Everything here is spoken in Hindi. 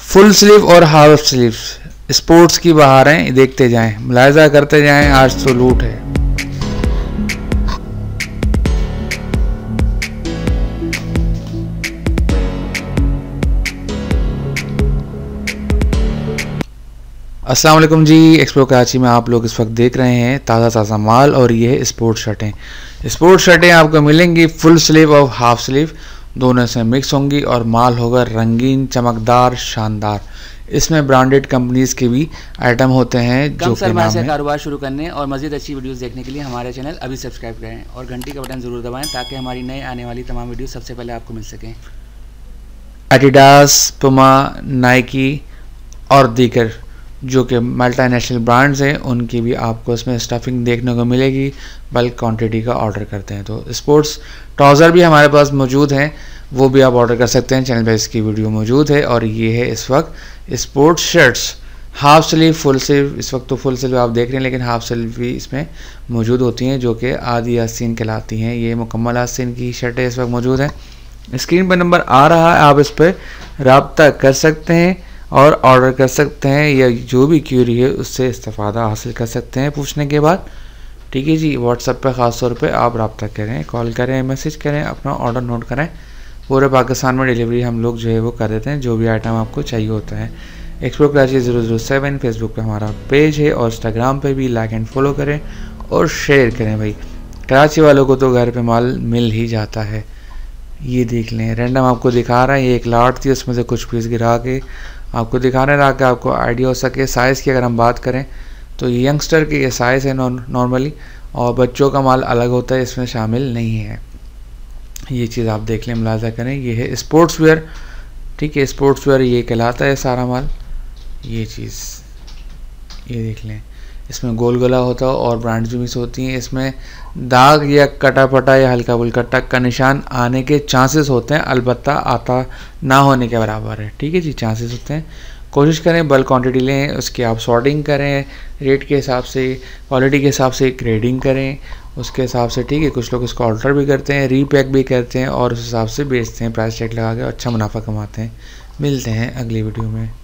फुल स्लीव और हाफ स्लीव स्पोर्ट्स की बहारें देखते जाएं, मुलाहिजा करते जाएं, आज तो लूट है। अस्सलाम वालेकुम जी, एक्सप्लो कराची में आप लोग इस वक्त देख रहे हैं ताज़ा माल और ये है स्पोर्ट्स शर्टें। स्पोर्ट्स शर्टें आपको मिलेंगी फुल स्लीव और हाफ स्लीव, दोनों से मिक्स होंगी और माल होगा रंगीन, चमकदार, शानदार। इसमें ब्रांडेड कंपनीज के भी आइटम होते हैं जो कि नाम है। कारोबार शुरू करने और मज़ीद अच्छी वीडियोस देखने के लिए हमारे चैनल अभी सब्सक्राइब करें और घंटी का बटन ज़रूर दबाएं ताकि हमारी नई आने वाली तमाम वीडियो सबसे पहले आपको मिल सकें। एडिडास, पुमा, नाइकी और दीगर जो कि मल्टीनेशनल ब्रांड्स हैं उनकी भी आपको इसमें स्टफिंग देखने को मिलेगी, बल्क क्वांटिटी का ऑर्डर करते हैं तो। स्पोर्ट्स ट्राउज़र भी हमारे पास मौजूद हैं, वो भी आप ऑर्डर कर सकते हैं, चैनल पर इसकी वीडियो मौजूद है। और ये है इस वक्त sports shirts, half sleeve, full sleeve. इस वक्त तो फुल स्लीव आप देख रहे हैं, लेकिन हाफ स्लीव भी इसमें मौजूद होती हैं जो कि आधी आस्तीन कहलाती हैं। ये मुकम्मल आस्तीन की शर्टें इस वक्त मौजूद हैं। स्क्रीन पर नंबर आ रहा है, आप इस पर रब्ता कर सकते हैं और ऑर्डर कर सकते हैं, या जो भी क्यूरी है उससे इस्तेफ़ादा हासिल कर सकते हैं पूछने के बाद। ठीक है जी, व्हाट्सएप पे ख़ास तौर पे आप रब्ता करें, कॉल करें, मैसेज करें, अपना ऑर्डर नोट करें। पूरे पाकिस्तान में डिलीवरी हम लोग जो है वो कर देते हैं, जो भी आइटम आपको चाहिए होता है। एक्सप्लो कराची 007 फेसबुक पे हमारा पेज है और इंस्टाग्राम पे भी लाइक एंड फॉलो करें और शेयर करें भाई। कराची वालों को तो घर पे माल मिल ही जाता है। ये देख लें, रैंडम आपको दिखा रहा है, ये एक लाट थी, उसमें से कुछ पीस गिरा के आपको दिखा रहे हैं ताकि आपको आइडिया हो सके। साइज़ की अगर हम बात करें तो यंगस्टर के ये साइज़ है नॉर्मली, और बच्चों का माल अलग होता है, इसमें शामिल नहीं है। ये चीज़ आप देख लें, मुलाजा करें। ये है स्पोर्ट्स वेयर, ठीक है, स्पोर्ट्स वेयर ये कहलाता है सारा माल। ये चीज़ ये देख लें, इसमें गोल गला होता है और ब्रांड्स भी मिस होती हैं। इसमें दाग या कटा फटा या हल्का फुल्का टक का निशान आने के चांसेस होते हैं, अलबत्ता आता ना होने के बराबर है। ठीक है जी, चांसेस होते हैं। कोशिश करें बल्क क्वांटिटी लें, उसकी आप सॉर्टिंग करें, रेट के हिसाब से, क्वालिटी के हिसाब से ग्रेडिंग करें उसके हिसाब से। ठीक है, कुछ लोग इसको ऑल्टर भी करते हैं, रीपैक भी करते हैं और उस हिसाब से बेचते हैं, प्राइस टैग लगा के अच्छा मुनाफा कमाते हैं। मिलते हैं अगली वीडियो में।